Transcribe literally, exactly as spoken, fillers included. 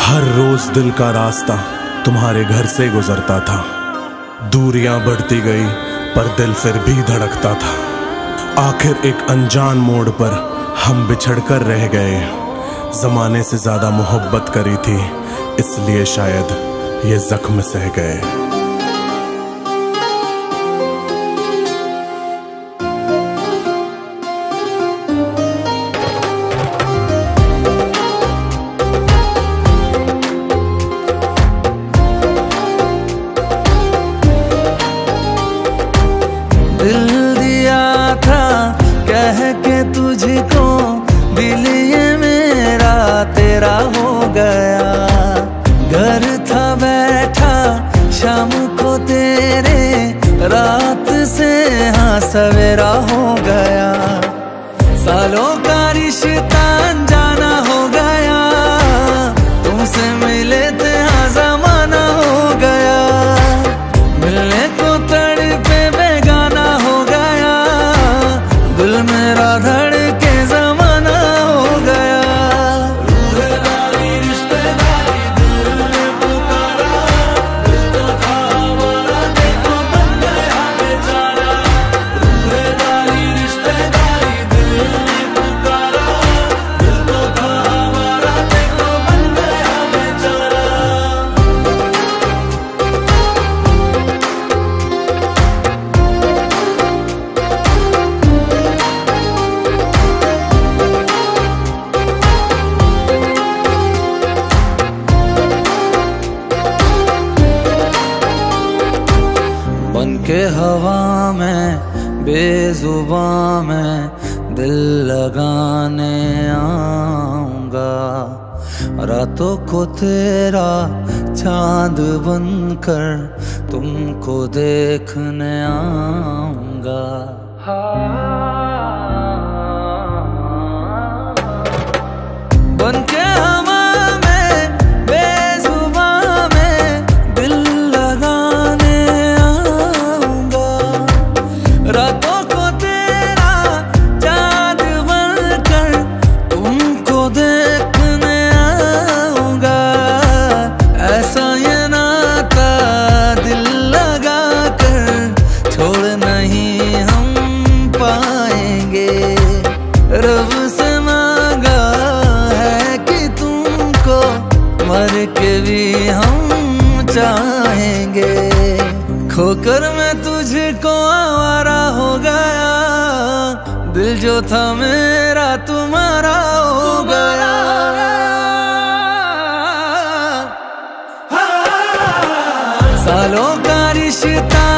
हर रोज दिल का रास्ता तुम्हारे घर से गुजरता था। दूरियां बढ़ती गई पर दिल फिर भी धड़कता था। आखिर एक अनजान मोड़ पर हम बिछड़कर रह गए। जमाने से ज्यादा मोहब्बत करी थी, इसलिए शायद ये जख्म सह गए। दिल दिया था कह के तुझको, दिल ये मेरा तेरा हो गया। घर था बैठा शाम को तेरे, रात से हाँ सवेरा हो गया। सालों का रिश्ता अनजाना हो गया, तुमसे मिले थे हाँ जमाना हो गया। मिलने को तड़पे बेगाना हो गया, दिल मेरा धड़के जमाना हो गया। रूहेदारी रिश्तेदारी दिल ने पुकारा, दिल तो था हमारा देखो बन गया बेचारा। रूहेदारी रिश्तेदारी दिल ने पुकारा, दिल तो था हमारा देखो बन गया बेचारा। बन के हवा में बेजुबां में दिल लगाने आऊंगा। रातों को तेरा चांद बनकर तुमको देखने आऊंगा। बन के हवा में बेजुबां में दिल लगाने आऊंगा। रातों को तेरा चांद बनकर तुमको देखने आऊंगा। ऐसा ये नाता दिल लगा कर छोड़ नहीं हम पाएंगे। रब से मांगा है कि तुमको मर के भी हम चाहेंगे। खोकर मैं तुझको आवारा हो गया, दिल जो था मेरा तुम्हारा हो गया। सालों का रिश्ता